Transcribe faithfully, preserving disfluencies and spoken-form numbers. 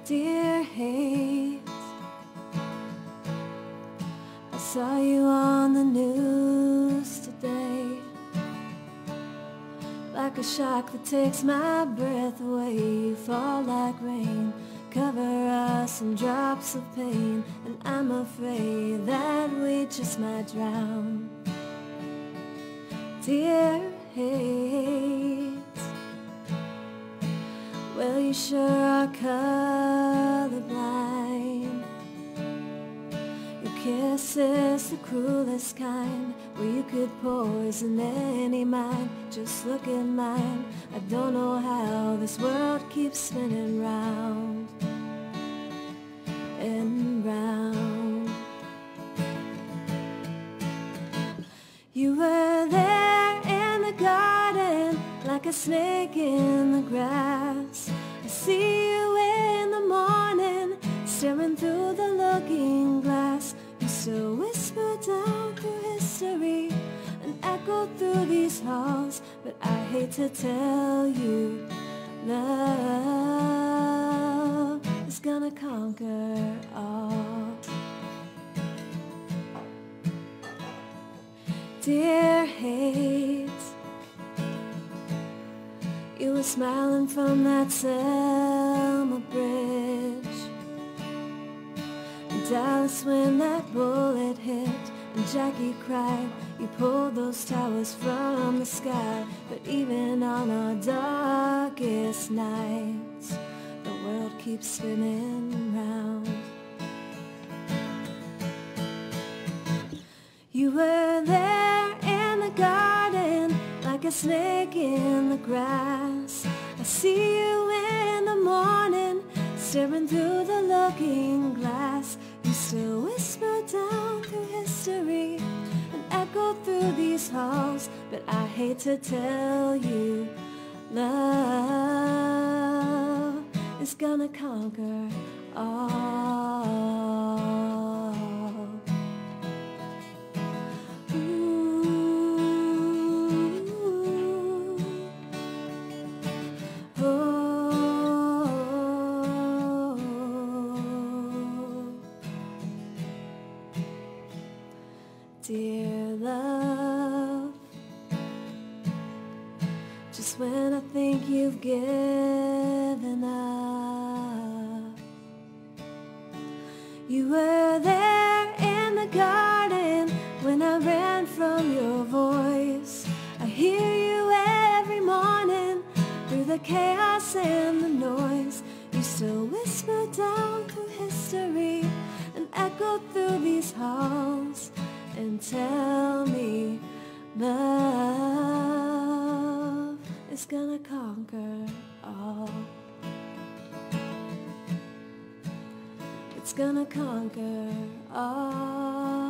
Dear hate, I saw you on the news today, like a shock that takes my breath away. You fall like rain, cover us in drops of pain, and I'm afraid that we just might drown. Dear hate, well, you sure are colorblind. Your kiss is the cruelest kind, where you could poison any mind. Just look at mine. I don't know how this world keeps spinning round and round. You were there in the garden, like a snake in the grass. I see you in the morning, staring through the looking glass. You still whisper down through history and echo through these halls. But I hate to tell you, love is gonna conquer all. Dear hate, you were smiling from that Selma bridge in Dallas when that bullet hit and Jackie cried. You pulled those towers from the sky. But even on our darkest nights, the world keeps spinning round. You were there in the garden, like a snake in the grass. I see you in the morning, staring through the looking glass. You still whisper down through history and echo through these halls. But I hate to tell you, love is gonna conquer all. Dear love, just when I think you've given up, you were there in the garden when I ran from your voice. I hear you every morning through the chaos and the noise. You still whisper down through history and echo through these halls and tell me love is gonna conquer all. It's gonna conquer all.